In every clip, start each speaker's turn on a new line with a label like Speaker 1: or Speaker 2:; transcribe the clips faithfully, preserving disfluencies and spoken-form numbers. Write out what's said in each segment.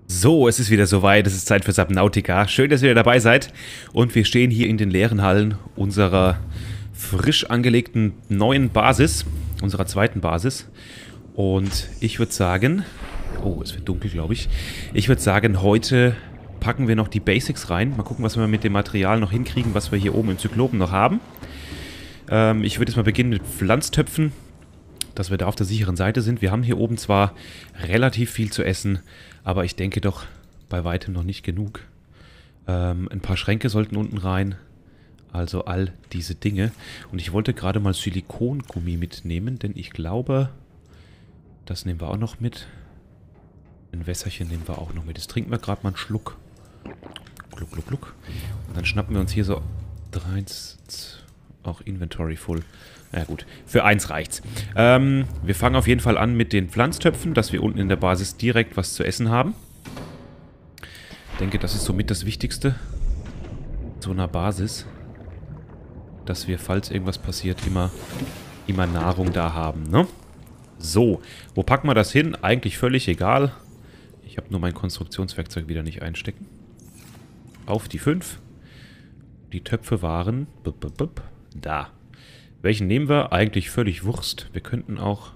Speaker 1: So, es ist wieder soweit, es ist Zeit für Subnautica. Schön, dass ihr wieder dabei seid. Und wir stehen hier in den leeren Hallen unserer frisch angelegten neuen Basis, unserer zweiten Basis. Und ich würde sagen, oh, es wird dunkel, glaube ich. Ich würde sagen, heute packen wir noch die Basics rein. Mal gucken, was wir mit dem Material noch hinkriegen, was wir hier oben im Zyklopen noch haben. Ähm, ich würde jetzt mal beginnen mit Pflanztöpfen, dass wir da auf der sicheren Seite sind. Wir haben hier oben zwar relativ viel zu essen, aber ich denke doch bei weitem noch nicht genug. Ähm, ein paar Schränke sollten unten rein. Also all diese Dinge. Und ich wollte gerade mal Silikongummi mitnehmen, denn ich glaube, das nehmen wir auch noch mit. Ein Wässerchen nehmen wir auch noch mit. Jetzt trinken wir gerade mal einen Schluck. Gluck, gluck, gluck. Und dann schnappen wir uns hier so dreizehn, auch Inventory full. Na ja, gut, für eins reicht's. Ähm, wir fangen auf jeden Fall an mit den Pflanztöpfen, dass wir unten in der Basis direkt was zu essen haben. Ich denke, das ist somit das Wichtigste so einer Basis, dass wir, falls irgendwas passiert, immer, immer Nahrung da haben, ne? So, wo packen wir das hin? Eigentlich völlig egal. Ich habe nur mein Konstruktionswerkzeug wieder nicht einstecken. Auf die fünf. Die Töpfe waren bup, bup, bup, da. Welchen nehmen wir? Eigentlich völlig Wurst. Wir könnten auch...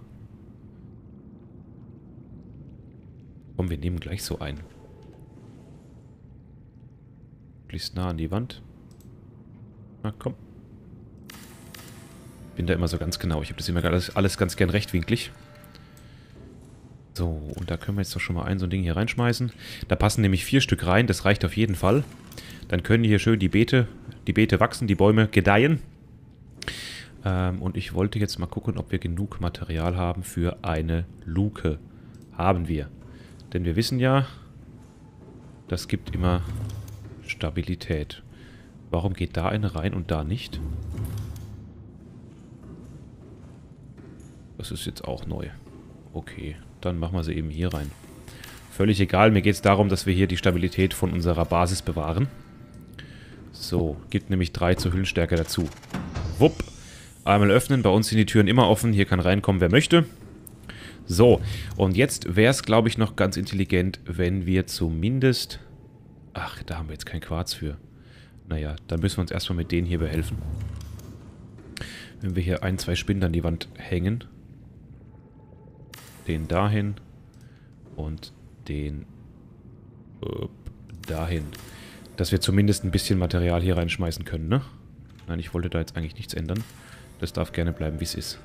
Speaker 1: Komm, wir nehmen gleich so einen. Möglichst nah an die Wand. Na, komm. Bin da immer so ganz genau. Ich habe das immer alles, alles ganz gern rechtwinklig. So, und da können wir jetzt doch schon mal ein so ein Ding hier reinschmeißen. Da passen nämlich vier Stück rein. Das reicht auf jeden Fall. Dann können hier schön die Beete, die Beete wachsen, die Bäume gedeihen. Ähm, und ich wollte jetzt mal gucken, ob wir genug Material haben für eine Luke. Haben wir. Denn wir wissen ja, das gibt immer Stabilität. Warum geht da eine rein und da nicht? Das ist jetzt auch neu. Okay, dann machen wir sie eben hier rein. Völlig egal, mir geht es darum, dass wir hier die Stabilität von unserer Basis bewahren. So, gibt nämlich drei zur Hüllenstärke dazu. Wupp. Einmal öffnen, bei uns sind die Türen immer offen, hier kann reinkommen, wer möchte. So, und jetzt wäre es, glaube ich, noch ganz intelligent, wenn wir zumindest... Ach, da haben wir jetzt kein Quarz für. Naja, dann müssen wir uns erstmal mit denen hier behelfen. Wenn wir hier ein, zwei Spinnen an die Wand hängen. Den dahin. Und den... Upp, dahin. Dass wir zumindest ein bisschen Material hier reinschmeißen können, ne? Nein, ich wollte da jetzt eigentlich nichts ändern. Das darf gerne bleiben, wie es ist.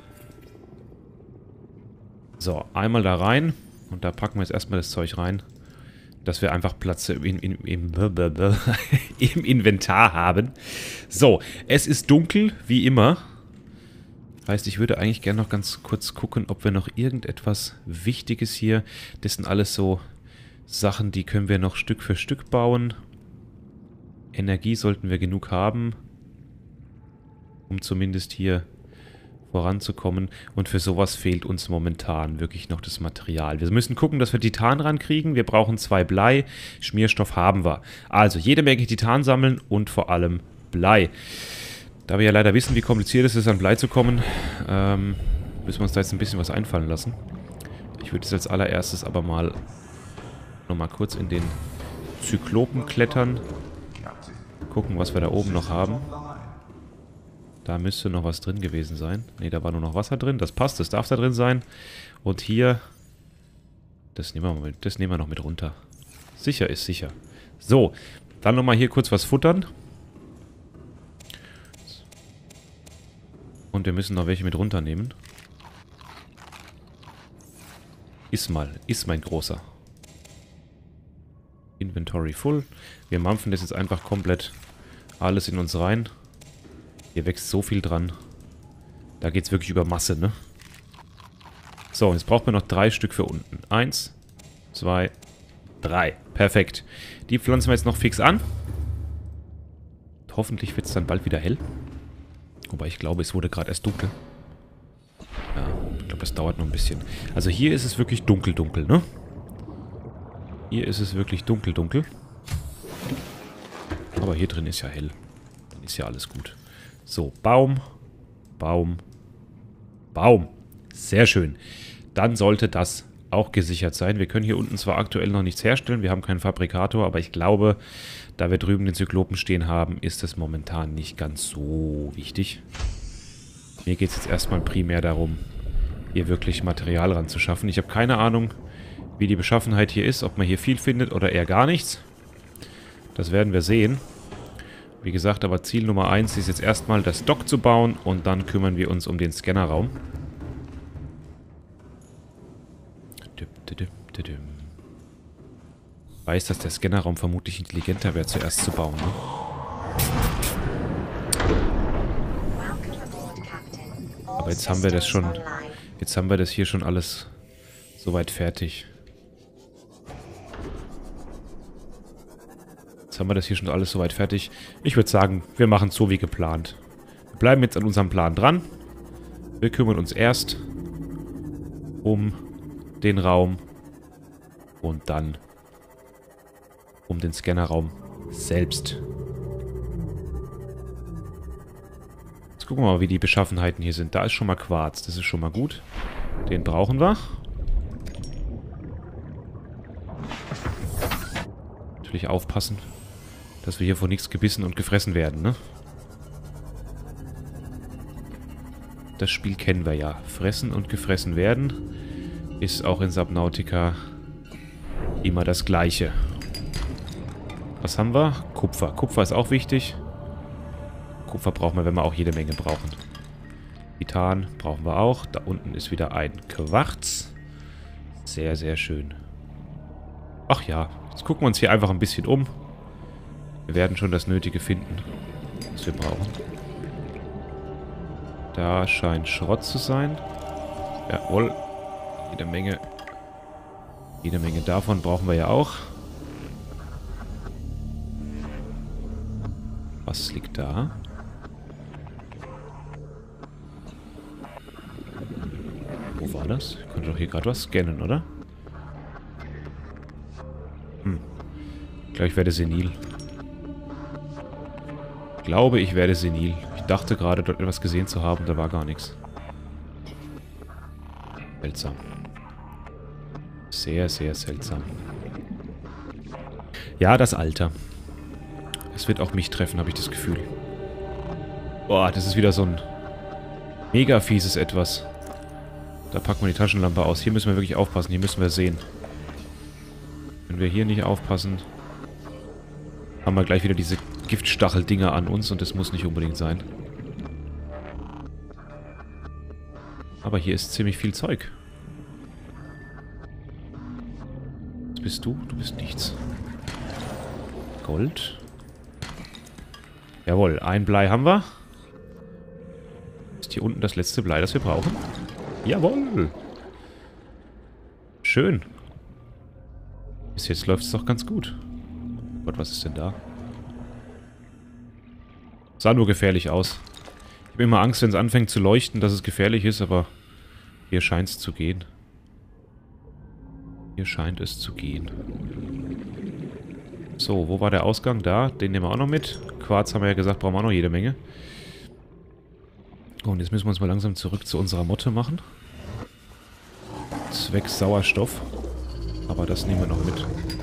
Speaker 1: So, einmal da rein. Und da packen wir jetzt erstmal das Zeug rein. Dass wir einfach Platz in, in, im, im Inventar haben. So, es ist dunkel, wie immer. Heißt, ich würde eigentlich gerne noch ganz kurz gucken, ob wir noch irgendetwas Wichtiges hier... Das sind alles so Sachen, die können wir noch Stück für Stück bauen. Energie sollten wir genug haben, um zumindest hier voranzukommen. Und für sowas fehlt uns momentan wirklich noch das Material. Wir müssen gucken, dass wir Titan rankriegen. Wir brauchen zwei Blei. Schmierstoff haben wir. Also jede Menge Titan sammeln und vor allem Blei. Da wir ja leider wissen, wie kompliziert es ist, an Blei zu kommen, ähm, müssen wir uns da jetzt ein bisschen was einfallen lassen. Ich würde jetzt als allererstes aber mal nochmal kurz in den Zyklopen klettern. Gucken, was wir da oben noch haben. Da müsste noch was drin gewesen sein. Ne, da war nur noch Wasser drin. Das passt, das darf da drin sein. Und hier... Das nehmen wir, mal mit, das nehmen wir noch mit runter. Sicher ist sicher. So, dann nochmal hier kurz was futtern. Und wir müssen noch welche mit runternehmen. Iss mal, iss mein Großer. Inventory full. Wir mampfen das jetzt einfach komplett alles in uns rein. Hier wächst so viel dran. Da geht es wirklich über Masse, ne? So, jetzt braucht man noch drei Stück für unten. Eins, zwei, drei. Perfekt. Die pflanzen wir jetzt noch fix an. Hoffentlich wird es dann bald wieder hell. Wobei ich glaube, es wurde gerade erst dunkel. Ja, ich glaube, es dauert noch ein bisschen. Also hier ist es wirklich dunkel, dunkel, ne? Hier ist es wirklich dunkel, dunkel. Aber hier drin ist ja hell. Dann ist ja alles gut. So, Baum, Baum, Baum. Sehr schön. Dann sollte das auch gesichert sein. Wir können hier unten zwar aktuell noch nichts herstellen, wir haben keinen Fabrikator, aber ich glaube, da wir drüben den Zyklopen stehen haben, ist es momentan nicht ganz so wichtig. Mir geht es jetzt erstmal primär darum, hier wirklich Material ranzuschaffen. Ich habe keine Ahnung, wie die Beschaffenheit hier ist, ob man hier viel findet oder eher gar nichts. Das werden wir sehen. Wie gesagt, aber Ziel Nummer eins ist jetzt erstmal das Dock zu bauen und dann kümmern wir uns um den Scannerraum. Ich weiß, dass der Scannerraum vermutlich intelligenter wäre, zuerst zu bauen. Ne? Aber jetzt haben wir das schon... Jetzt haben wir das hier schon alles soweit fertig. Jetzt haben wir das hier schon alles soweit fertig. Ich würde sagen, wir machen es so wie geplant. Wir bleiben jetzt an unserem Plan dran. Wir kümmern uns erst um den Raum und dann um den Scannerraum selbst. Jetzt gucken wir mal, wie die Beschaffenheiten hier sind. Da ist schon mal Quarz, das ist schon mal gut. Den brauchen wir. Natürlich aufpassen, dass wir hier von nichts gebissen und gefressen werden, ne? Das Spiel kennen wir ja. Fressen und gefressen werden ist auch in Subnautica immer das Gleiche. Was haben wir? Kupfer. Kupfer ist auch wichtig. Kupfer brauchen wir, wenn wir auch jede Menge brauchen. Titan brauchen wir auch. Da unten ist wieder ein Quarz. Sehr, sehr schön. Ach ja, jetzt gucken wir uns hier einfach ein bisschen um. Wir werden schon das Nötige finden, was wir brauchen. Da scheint Schrott zu sein. Jawohl. Jede Menge. Jede Menge davon brauchen wir ja auch. Was liegt da? Wo war das? Ich konnte doch hier gerade was scannen, oder? Hm. Ich glaube, ich werde senil. Ich glaube, ich werde senil. Ich dachte gerade, dort etwas gesehen zu haben, da war gar nichts. Seltsam. Sehr, sehr seltsam. Ja, das Alter. Es wird auch mich treffen, habe ich das Gefühl. Boah, das ist wieder so ein mega fieses Etwas. Da packen wir die Taschenlampe aus. Hier müssen wir wirklich aufpassen. Hier müssen wir sehen. Wenn wir hier nicht aufpassen, haben wir gleich wieder diese Giftstacheldinger an uns und das muss nicht unbedingt sein. Aber hier ist ziemlich viel Zeug. Was bist du? Du bist nichts. Gold. Jawohl, ein Blei haben wir. Ist hier unten das letzte Blei, das wir brauchen? Jawohl. Schön. Bis jetzt läuft es doch ganz gut. Gott, was ist denn da? Sah nur gefährlich aus. Ich habe immer Angst, wenn es anfängt zu leuchten, dass es gefährlich ist, aber hier scheint es zu gehen. Hier scheint es zu gehen. So, wo war der Ausgang? Da, den nehmen wir auch noch mit. Quarz haben wir ja gesagt, brauchen wir auch noch jede Menge. Oh, und jetzt müssen wir uns mal langsam zurück zu unserer Motte machen. Zwecks Sauerstoff. Aber das nehmen wir noch mit.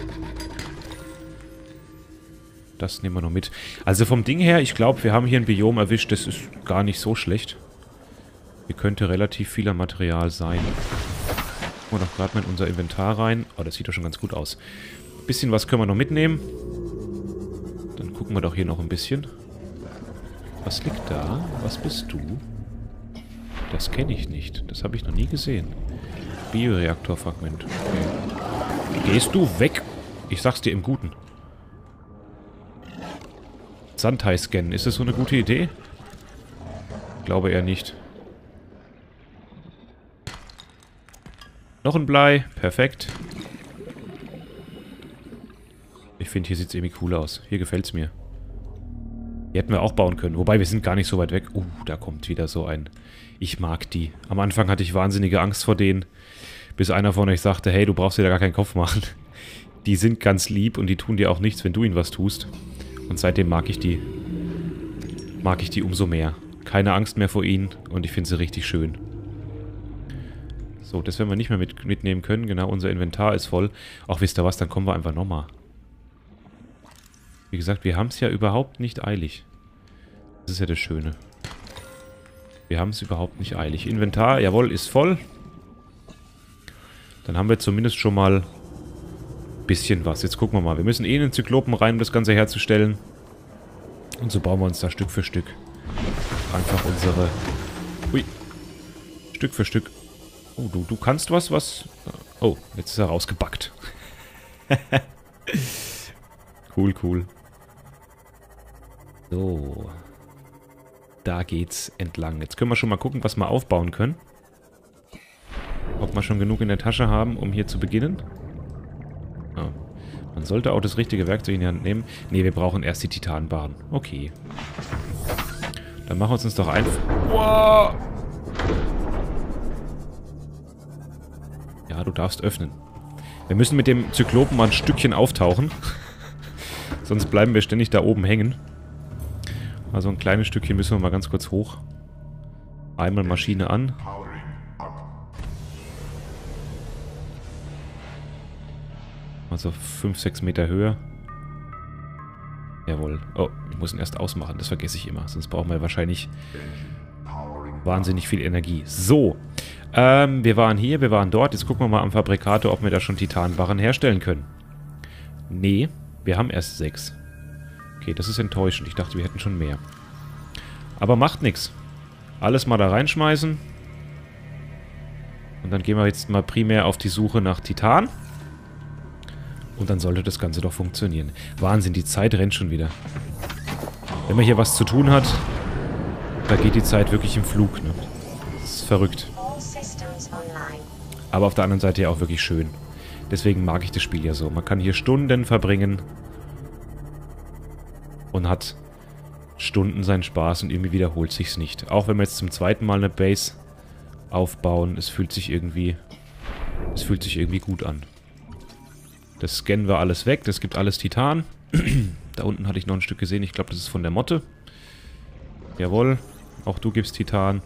Speaker 1: Das nehmen wir noch mit. Also vom Ding her, ich glaube, wir haben hier ein Biom erwischt, das ist gar nicht so schlecht. Hier könnte relativ viel an Material sein. Gucken wir doch gerade mal in unser Inventar rein. Oh, das sieht doch schon ganz gut aus. Ein bisschen was können wir noch mitnehmen. Dann gucken wir doch hier noch ein bisschen. Was liegt da? Was bist du? Das kenne ich nicht. Das habe ich noch nie gesehen. Bioreaktorfragment. Okay. Gehst du weg? Ich sag's dir im Guten. Sandhai scannen. Ist das so eine gute Idee? Glaube eher nicht. Noch ein Blei. Perfekt. Ich finde, hier sieht es irgendwie cool aus. Hier gefällt es mir. Die hätten wir auch bauen können. Wobei, wir sind gar nicht so weit weg. Uh, da kommt wieder so ein... Ich mag die. Am Anfang hatte ich wahnsinnige Angst vor denen. Bis einer von euch sagte, hey, du brauchst dir da gar keinen Kopf machen. Die sind ganz lieb und die tun dir auch nichts, wenn du ihnen was tust. Und seitdem mag ich die. Mag ich die umso mehr. Keine Angst mehr vor ihnen und ich finde sie richtig schön. So, das werden wir nicht mehr mit, mitnehmen können. Genau, unser Inventar ist voll. Auch wisst ihr was, dann kommen wir einfach nochmal. Wie gesagt, wir haben es ja überhaupt nicht eilig. Das ist ja das Schöne. Wir haben es überhaupt nicht eilig. Inventar, jawohl, ist voll. Dann haben wir zumindest schon mal ein bisschen was. Jetzt gucken wir mal. Wir müssen eh in den Zyklopen rein, um das Ganze herzustellen. Und so bauen wir uns da Stück für Stück einfach unsere... Ui. Stück für Stück. Oh, du, du kannst was, was... Oh, jetzt ist er rausgebackt. Cool, cool. So. Da geht's entlang. Jetzt können wir schon mal gucken, was wir aufbauen können. Ob wir schon genug in der Tasche haben, um hier zu beginnen. Ja. Man sollte auch das richtige Werkzeug in die Hand nehmen. Ne, wir brauchen erst die Titanbarren. Okay. Dann machen wir uns doch einfach... Wow. Ja, du darfst öffnen. Wir müssen mit dem Zyklopen mal ein Stückchen auftauchen. Sonst bleiben wir ständig da oben hängen. Also ein kleines Stückchen müssen wir mal ganz kurz hoch. Einmal Maschine an. Also fünf, sechs Meter Höhe. Jawohl. Oh, ich muss ihn erst ausmachen. Das vergesse ich immer. Sonst brauchen wir wahrscheinlich wahnsinnig viel Energie. So. Ähm, wir waren hier, wir waren dort. Jetzt gucken wir mal am Fabrikator, ob wir da schon Titanbarren herstellen können. Nee, wir haben erst sechs. Okay, das ist enttäuschend. Ich dachte, wir hätten schon mehr. Aber macht nichts. Alles mal da reinschmeißen. Und dann gehen wir jetzt mal primär auf die Suche nach Titan. Und dann sollte das Ganze doch funktionieren. Wahnsinn, die Zeit rennt schon wieder. Wenn man hier was zu tun hat, da geht die Zeit wirklich im Flug, ne? Das ist verrückt. Aber auf der anderen Seite ja auch wirklich schön. Deswegen mag ich das Spiel ja so. Man kann hier Stunden verbringen und hat Stunden seinen Spaß und irgendwie wiederholt sich's nicht. Auch wenn wir jetzt zum zweiten Mal eine Base aufbauen, es fühlt sich irgendwie, es fühlt sich irgendwie gut an. Das scannen wir alles weg, das gibt alles Titan. Da unten hatte ich noch ein Stück gesehen, ich glaube, das ist von der Motte. Jawohl, auch du gibst Titan.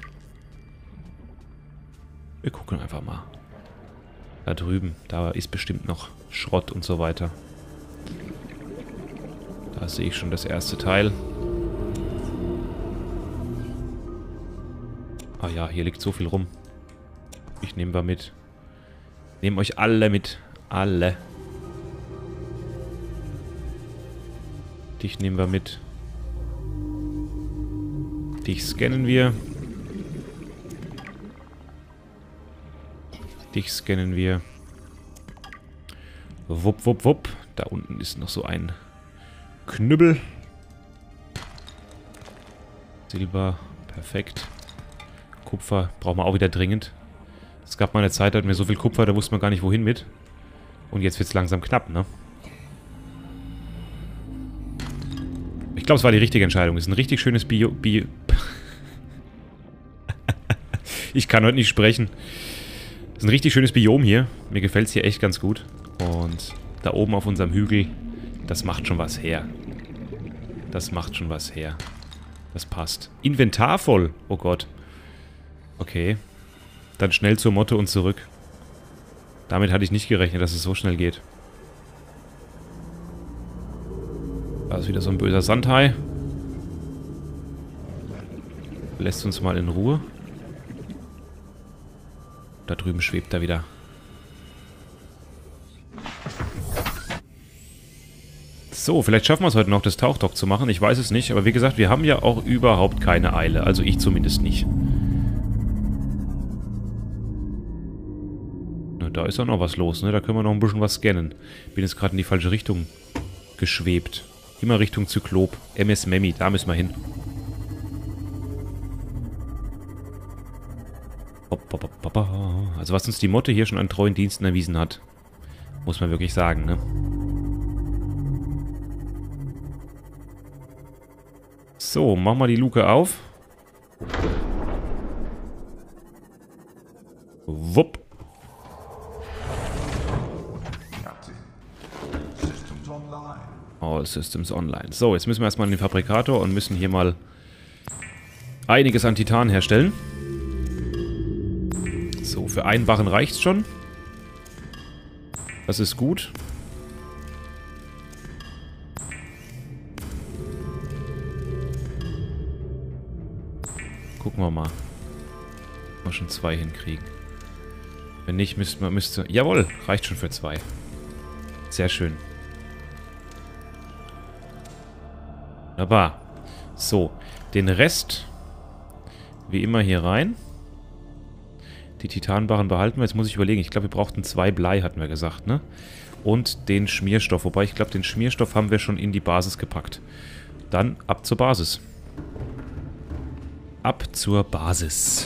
Speaker 1: Wir gucken einfach mal. Da drüben, da ist bestimmt noch Schrott und so weiter. Da sehe ich schon das erste Teil. Ah ja, hier liegt so viel rum. Ich nehme mal mit. Nehmt euch alle mit. Alle. Dich nehmen wir mit. Dich scannen wir. Dich scannen wir. Wupp, wupp, wupp. Da unten ist noch so ein Knüppel. Silber. Perfekt. Kupfer brauchen wir auch wieder dringend. Es gab mal eine Zeit, da hatten wir so viel Kupfer, da wusste man gar nicht wohin mit. Und jetzt wird es langsam knapp, ne? Ich glaube, es war die richtige Entscheidung. Es ist ein richtig schönes Bio... Bio ich kann heute nicht sprechen. Es ist ein richtig schönes Biom hier. Mir gefällt es hier echt ganz gut. Und da oben auf unserem Hügel, das macht schon was her. Das macht schon was her. Das passt. Inventar voll. Oh Gott. Okay. Dann schnell zur Motte und zurück. Damit hatte ich nicht gerechnet, dass es so schnell geht. Da ist wieder so ein böser Sandhai. Lässt uns mal in Ruhe. Da drüben schwebt er wieder. So, vielleicht schaffen wir es heute noch, das Tauchdock zu machen. Ich weiß es nicht, aber wie gesagt, wir haben ja auch überhaupt keine Eile. Also ich zumindest nicht. Na, da ist auch noch was los, ne? Da können wir noch ein bisschen was scannen. Bin jetzt gerade in die falsche Richtung geschwebt. Immer Richtung Zyklop. M S Memi, da müssen wir hin. Also was uns die Motte hier schon an treuen Diensten erwiesen hat, muss man wirklich sagen, ne? So, machen wir die Luke auf. Wupp. All Systems online. So, jetzt müssen wir erstmal in den Fabrikator und müssen hier mal einiges an Titan herstellen. So, für einen Barren reicht's schon. Das ist gut. Gucken wir mal. Ob wir schon zwei hinkriegen. Wenn nicht, müsste man... Müsste, jawohl, reicht schon für zwei. Sehr schön. Wunderbar. So, den Rest wie immer hier rein. Die Titanbarren behalten wir. Jetzt muss ich überlegen. Ich glaube, wir brauchten zwei Blei, hatten wir gesagt, ne? Und den Schmierstoff. Wobei, ich glaube, den Schmierstoff haben wir schon in die Basis gepackt. Dann ab zur Basis. Ab zur Basis.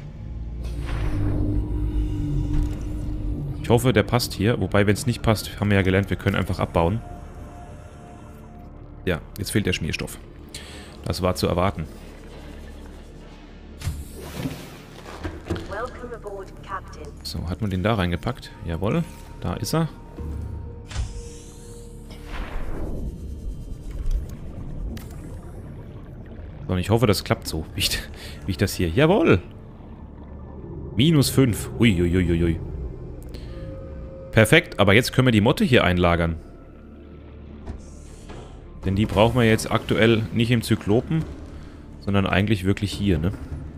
Speaker 1: Ich hoffe, der passt hier. Wobei, wenn es nicht passt, haben wir ja gelernt, wir können einfach abbauen. Ja, jetzt fehlt der Schmierstoff. Das war zu erwarten. So, hat man den da reingepackt? Jawohl, da ist er. So, und ich hoffe, das klappt so, wie ich, wie ich das hier... Jawohl! Minus fünf. Uiuiuiui. Perfekt, aber jetzt können wir die Motte hier einlagern. Denn die brauchen wir jetzt aktuell nicht im Zyklopen, sondern eigentlich wirklich hier, ne?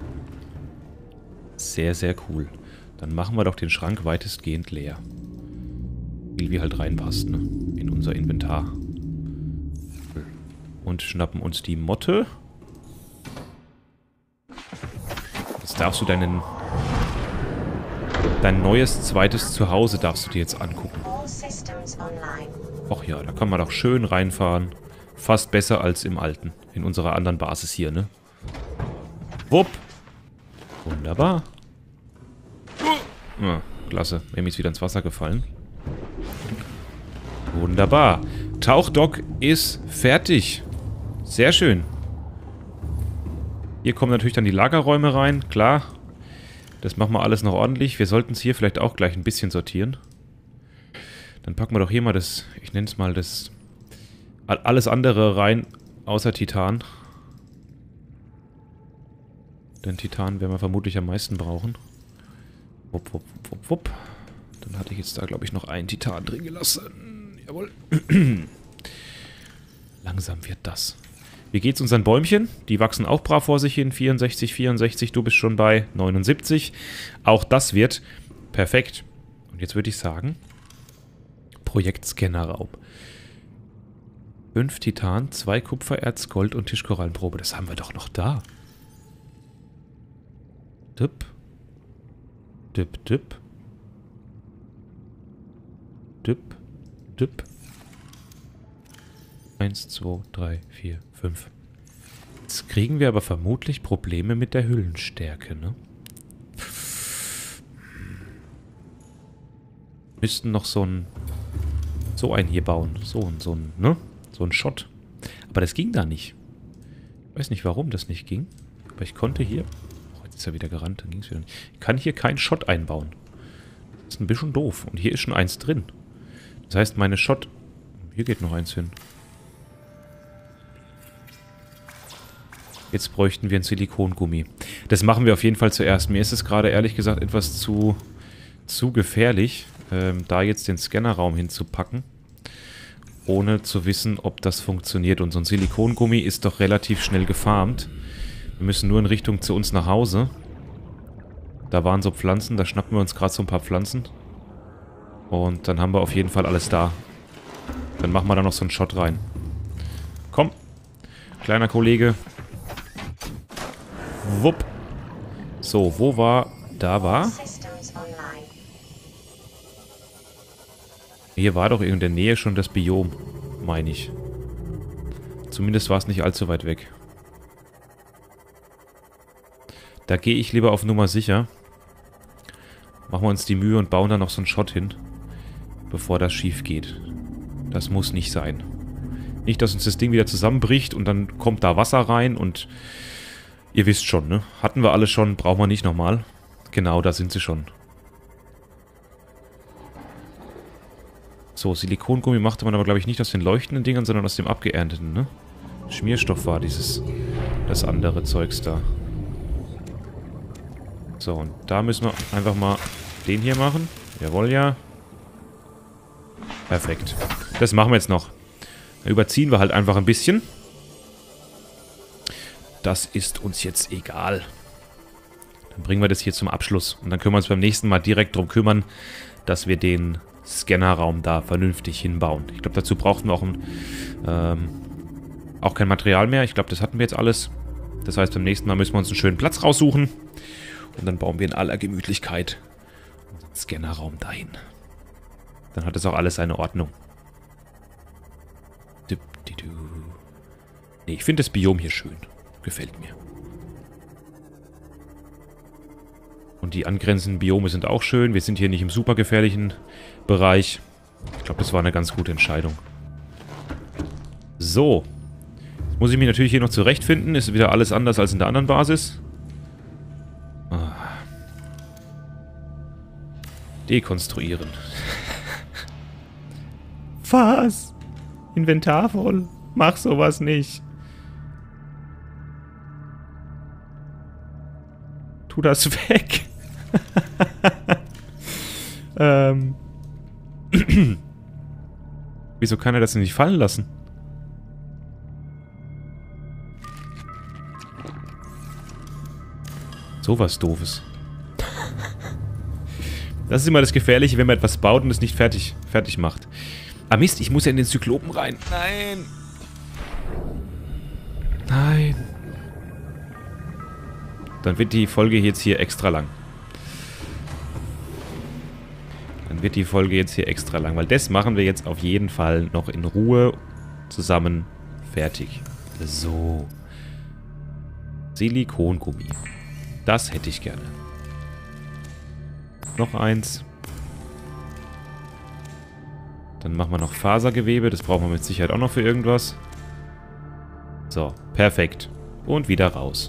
Speaker 1: Sehr, sehr cool. Dann machen wir doch den Schrank weitestgehend leer. Wie wie halt reinpasst, ne? In unser Inventar. Und schnappen uns die Motte. Jetzt darfst du deinen... Dein neues zweites Zuhause darfst du dir jetzt angucken. Ach ja, da kann man doch schön reinfahren. Fast besser als im alten. In unserer anderen Basis hier, ne? Wupp. Wunderbar. Ja, klasse. Amy ist wieder ins Wasser gefallen. Wunderbar. Tauchdock ist fertig. Sehr schön. Hier kommen natürlich dann die Lagerräume rein. Klar. Das machen wir alles noch ordentlich. Wir sollten es hier vielleicht auch gleich ein bisschen sortieren. Dann packen wir doch hier mal das, ich nenne es mal das, alles andere rein, außer Titan. Denn Titan werden wir vermutlich am meisten brauchen. Wupp, wupp, wupp, wupp. Dann hatte ich jetzt da, glaube ich, noch einen Titan drin gelassen. Jawohl. Langsam wird das. Wie geht's unseren Bäumchen? Die wachsen auch brav vor sich hin. vierundsechzig, vierundsechzig, du bist schon bei neunundsiebzig. Auch das wird perfekt. Und jetzt würde ich sagen, Projektscannerraum. fünf Titan, zwei Kupfererz, Gold und Tischkorallenprobe. Das haben wir doch noch da. Dip. Dip, dip. Dip, dip. Eins, zwei, drei, vier, fünf. Jetzt kriegen wir aber vermutlich Probleme mit der Hüllenstärke, ne? Müssten noch so ein... So einen hier bauen. So, so ein, ne? So ein Shot. Aber das ging da nicht. Ich weiß nicht, warum das nicht ging. Aber ich konnte hier... Oh, jetzt ist er wieder gerannt, dann ging es wieder nicht. Ich kann hier keinen Shot einbauen. Das ist ein bisschen doof. Und hier ist schon eins drin. Das heißt, meine Shot... Hier geht noch eins hin. Jetzt bräuchten wir ein Silikongummi. Das machen wir auf jeden Fall zuerst. Mir ist es gerade ehrlich gesagt etwas zu, zu gefährlich, ähm, da jetzt den Scannerraum hinzupacken, ohne zu wissen, ob das funktioniert. Und so ein Silikongummi ist doch relativ schnell gefarmt. Wir müssen nur in Richtung zu uns nach Hause. Da waren so Pflanzen, da schnappen wir uns gerade so ein paar Pflanzen. Und dann haben wir auf jeden Fall alles da. Dann machen wir da noch so einen Shot rein. Komm, kleiner Kollege. Wupp. So, wo war... Da war... Hier war doch in der Nähe schon das Biom, meine ich. Zumindest war es nicht allzu weit weg. Da gehe ich lieber auf Nummer sicher. Machen wir uns die Mühe und bauen da noch so einen Shot hin, bevor das schief geht. Das muss nicht sein. Nicht, dass uns das Ding wieder zusammenbricht und dann kommt da Wasser rein und... Ihr wisst schon, ne? Hatten wir alle schon, brauchen wir nicht nochmal. Genau, da sind sie schon. So, Silikongummi machte man aber, glaube ich, nicht aus den leuchtenden Dingern, sondern aus dem abgeernteten, ne? Schmierstoff war dieses... das andere Zeugs da. So, und da müssen wir einfach mal den hier machen. Jawohl, ja. Perfekt. Das machen wir jetzt noch. Da überziehen wir halt einfach ein bisschen. Das ist uns jetzt egal. Dann bringen wir das hier zum Abschluss. Und dann können wir uns beim nächsten Mal direkt darum kümmern, dass wir den Scannerraum da vernünftig hinbauen. Ich glaube, dazu brauchten wir auch, ein, ähm, auch kein Material mehr. Ich glaube, das hatten wir jetzt alles. Das heißt, beim nächsten Mal müssen wir uns einen schönen Platz raussuchen. Und dann bauen wir in aller Gemütlichkeit unseren Scannerraum dahin. Dann hat das auch alles seine Ordnung. Nee, ich finde das Biom hier schön. Gefällt mir. Und die angrenzenden Biome sind auch schön. Wir sind hier nicht im super gefährlichen Bereich. Ich glaube, das war eine ganz gute Entscheidung. So. Jetzt muss ich mich natürlich hier noch zurechtfinden. Ist wieder alles anders als in der anderen Basis. Ah. Dekonstruieren. Was? Inventar voll? Mach sowas nicht. Tu das weg. ähm. Wieso kann er das denn nicht fallen lassen? Sowas Doofes. Das ist immer das Gefährliche, wenn man etwas baut und es nicht fertig, fertig macht. Ah Mist, ich muss ja in den Zyklopen rein. Nein. Nein. Dann wird die Folge jetzt hier extra lang. Dann wird die Folge jetzt hier extra lang, weil das machen wir jetzt auf jeden Fall noch in Ruhe zusammen fertig. So. Silikongummi. Das hätte ich gerne. Noch eins. Dann machen wir noch Fasergewebe. Das brauchen wir mit Sicherheit auch noch für irgendwas. So, perfekt. Und wieder raus.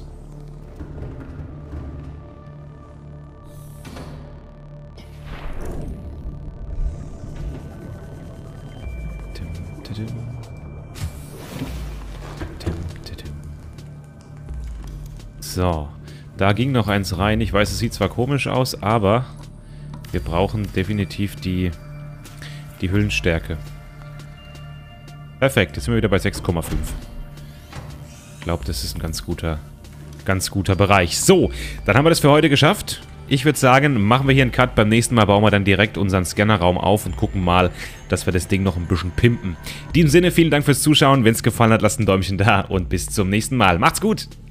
Speaker 1: So, da ging noch eins rein. Ich weiß, es sieht zwar komisch aus, aber wir brauchen definitiv die, die Hüllenstärke. Perfekt, jetzt sind wir wieder bei sechs Komma fünf. Ich glaube, das ist ein ganz guter, ganz guter Bereich. So, dann haben wir das für heute geschafft. Ich würde sagen, machen wir hier einen Cut. Beim nächsten Mal bauen wir dann direkt unseren Scannerraum auf und gucken mal, dass wir das Ding noch ein bisschen pimpen. In diesem Sinne, vielen Dank fürs Zuschauen. Wenn es gefallen hat, lasst ein Däumchen da und bis zum nächsten Mal. Macht's gut!